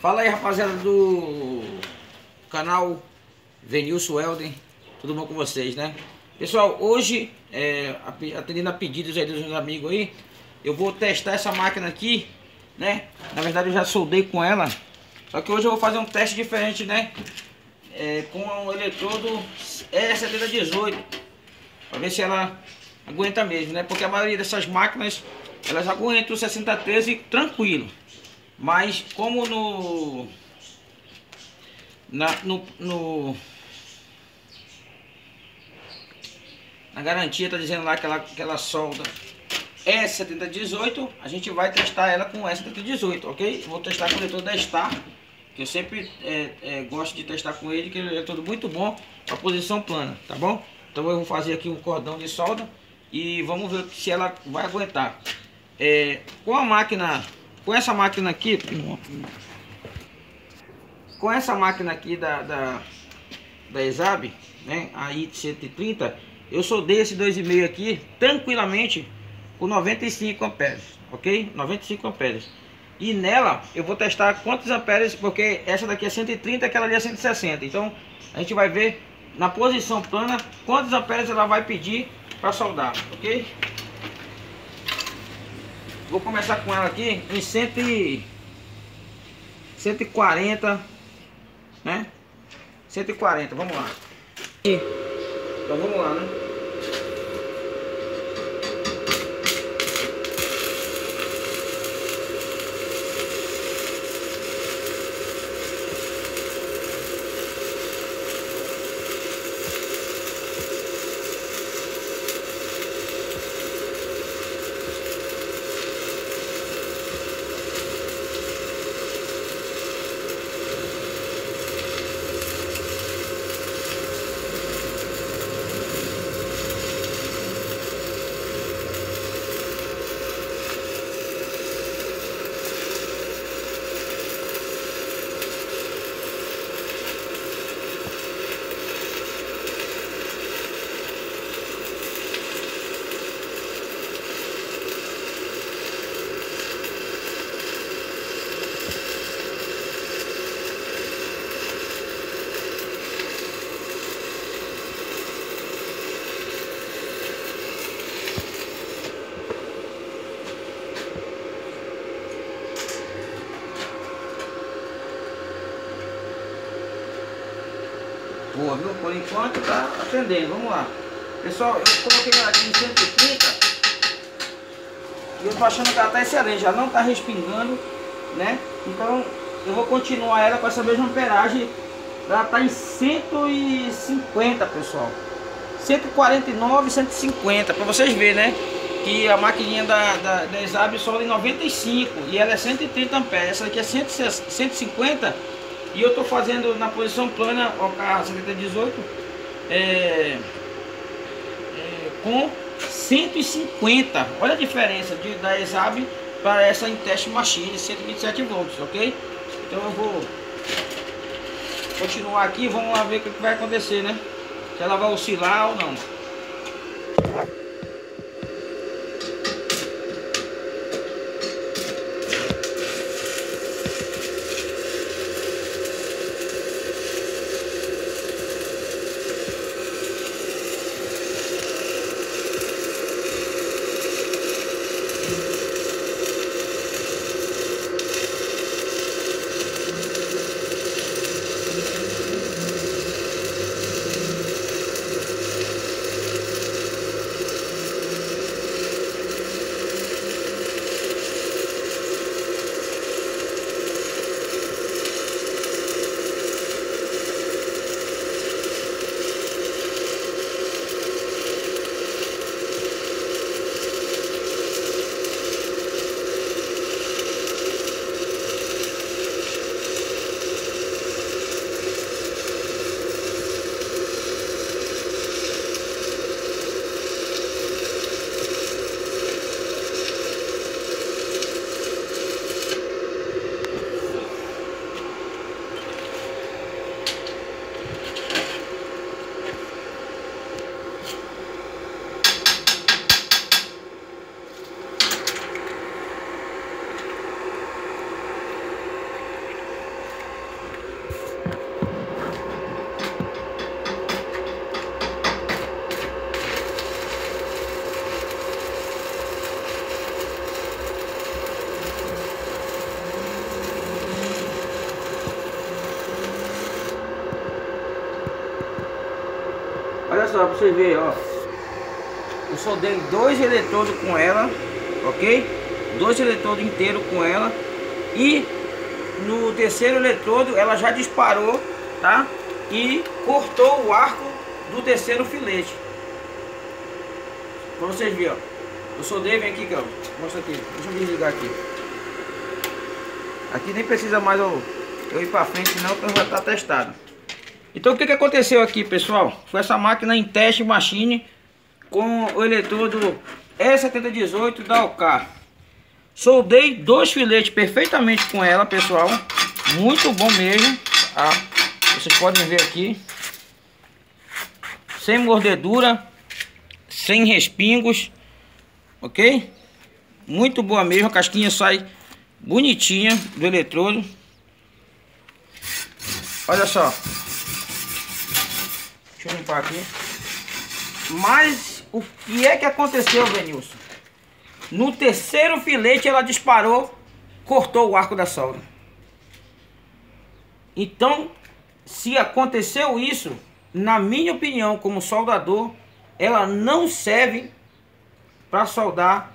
Fala aí, rapaziada do canal Venilson Welden, tudo bom com vocês, né? Pessoal, hoje, atendendo a pedidos aí dos meus amigos aí, eu vou testar essa máquina aqui, né? Na verdade eu já soldei com ela, só que hoje eu vou fazer um teste diferente, né? Com o eletrodo E7018, para ver se ela aguenta mesmo, né? Porque a maioria dessas máquinas, elas aguentam o 6013 tranquilo. Mas como na garantia tá dizendo lá que ela solda E7018, a gente vai testar ela com E7018, ok? Vou testar com o leitor da Star, que eu sempre gosto de testar com ele, que ele é tudo muito bom para posição plana, tá bom? Então eu vou fazer aqui um cordão de solda e vamos ver se ela vai aguentar. Com a máquina, com essa máquina aqui da ESAB, né, a i130, eu soldei esse 2,5 aqui tranquilamente com 95 amperes, ok? 95 amperes. E nela eu vou testar quantos amperes, porque essa daqui é 130, aquela ali é 160. Então a gente vai ver na posição plana quantos amperes ela vai pedir para soldar, ok? Vou começar com ela aqui em 140, né? 140, vamos lá. Então vamos lá, né? Boa, viu? Por enquanto tá atendendo, vamos lá. Pessoal, eu coloquei ela aqui em 130 e eu tô achando que ela tá excelente, já não tá respingando, né? Então eu vou continuar ela com essa mesma amperagem. Ela tá em 150, pessoal. 149, 150, para vocês verem, né? Que a maquininha da ESAB solda em 95 e ela é 130 amperes. Essa daqui é 150. E eu tô fazendo na posição plana, ó, a 7018, com 150. Olha a diferença da ESAB para essa em teste machine 127 volts, ok? Então eu vou continuar aqui, vamos lá ver o que vai acontecer, né? Se ela vai oscilar ou não. só, pra vocês verem, ó. Eu soldei 2 eletrodos com ela, ok? 2 eletrodos inteiros com ela. E no terceiro eletrodo ela já disparou, tá? E cortou o arco do terceiro filete. Pra vocês verem, ó. Eu soldei, vem aqui, ó. Mostra aqui. Deixa eu desligar aqui. Aqui nem precisa mais eu ir pra frente, não, porque já tá testado. Então o que aconteceu aqui, pessoal? Foi essa máquina em teste machine com o eletrodo E7018 da OK. Soldei 2 filetes perfeitamente com ela, pessoal. Muito bom mesmo, tá? Vocês podem ver aqui. Sem mordedura, sem respingos, ok? Muito boa mesmo, a casquinha sai bonitinha do eletrodo. Olha só. Deixa eu limpar aqui. Mas o que é que aconteceu, Venilson? No terceiro filete ela disparou, cortou o arco da solda. Então, se aconteceu isso, na minha opinião, como soldador, ela não serve para soldar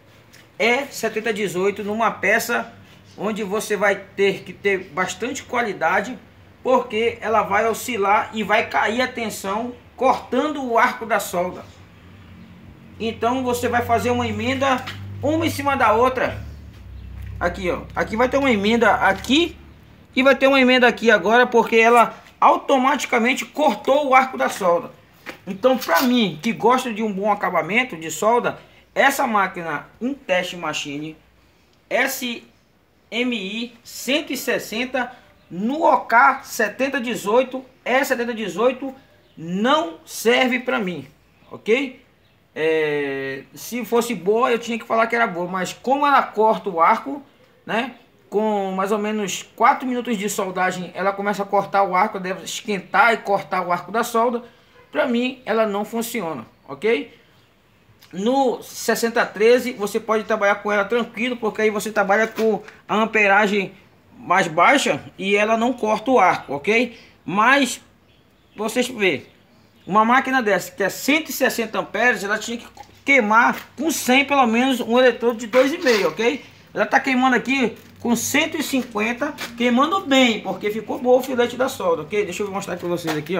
E7018 numa peça onde você vai ter que ter bastante qualidade, porque ela vai oscilar e vai cair a tensão, cortando o arco da solda. Então você vai fazer uma emenda uma em cima da outra. Aqui, ó. Aqui vai ter uma emenda aqui e vai ter uma emenda aqui agora, porque ela automaticamente cortou o arco da solda. Então, para mim, que gosta de um bom acabamento de solda, essa máquina em teste machine SMI 160 no OK 7018 E7018 não serve para mim, ok? Se fosse boa eu tinha que falar que era boa, mas como ela corta o arco, né? Com mais ou menos 4 minutos de soldagem ela começa a cortar o arco, deve esquentar e cortar o arco da solda. Para mim ela não funciona, ok? No 6013 você pode trabalhar com ela tranquilo, porque aí você trabalha com a amperagem mais baixa e ela não corta o arco, ok? Mas vocês verem, uma máquina dessa que é 160 amperes, ela tinha que queimar com 100 pelo menos um eletrodo de 2,5, ok? Ela está queimando aqui com 150, queimando bem, porque ficou bom o filete da solda, ok? Deixa eu mostrar para vocês aqui, ó.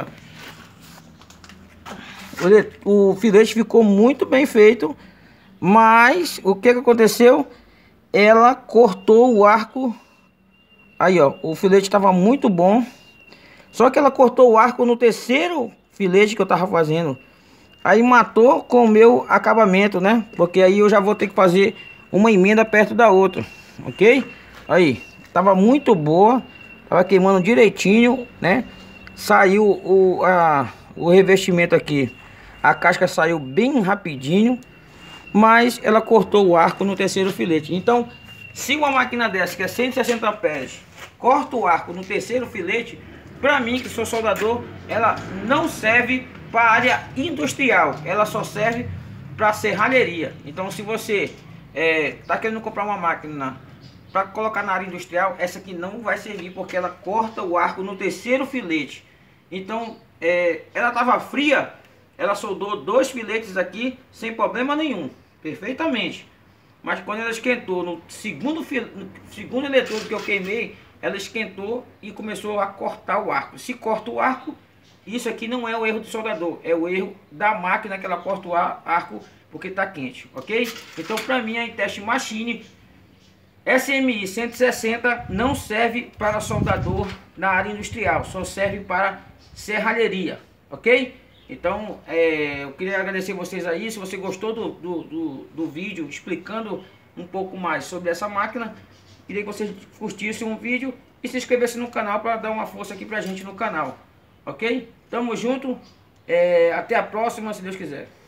O filete ficou muito bem feito, mas o que aconteceu? Ela cortou o arco. Aí, ó, o filete estava muito bom, só que ela cortou o arco no terceiro filete que eu tava fazendo. Aí matou com o meu acabamento, né? Porque aí eu já vou ter que fazer uma emenda perto da outra, ok? Aí, tava muito boa, tava queimando direitinho, né? Saiu o revestimento aqui, a casca saiu bem rapidinho, mas ela cortou o arco no terceiro filete. Então, se uma máquina dessa que é 160 amperes corta o arco no terceiro filete, para mim, que sou soldador, ela não serve para área industrial, ela só serve para serralheria. Então, se você está querendo comprar uma máquina para colocar na área industrial, essa aqui não vai servir, porque ela corta o arco no terceiro filete. Então, ela estava fria, ela soldou 2 filetes aqui sem problema nenhum, perfeitamente. Mas quando ela esquentou no segundo eletrodo que eu queimei, ela esquentou e começou a cortar o arco. Se corta o arco, isso aqui não é o erro do soldador, é o erro da máquina que ela corta o arco porque está quente, ok? Então, para mim, a teste machine SMI 160 não serve para soldador na área industrial, só serve para serralheria, ok? Então, eu queria agradecer vocês aí. Se você gostou do vídeo explicando um pouco mais sobre essa máquina, queria que vocês curtissem um vídeo e se inscrevessem no canal para dar uma força aqui pra gente no canal, ok? Tamo junto, até a próxima, se Deus quiser.